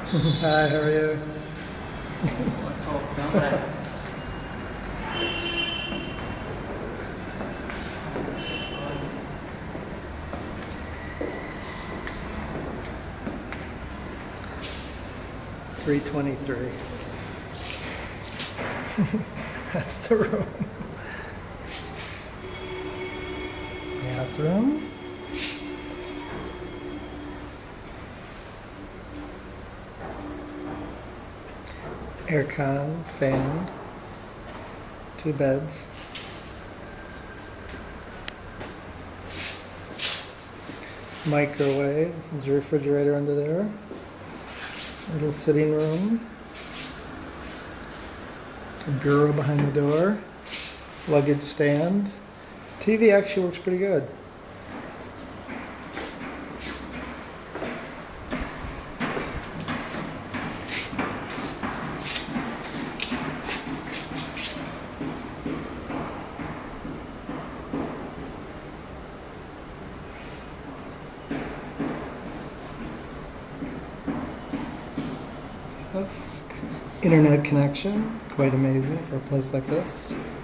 Hi, how are you? 323. That's the room. Bathroom. Aircon, fan, 2 beds. Microwave, there's a refrigerator under there. Little sitting room. A bureau behind the door. Luggage stand. TV actually works pretty good. Desk. Internet connection, quite amazing for a place like this.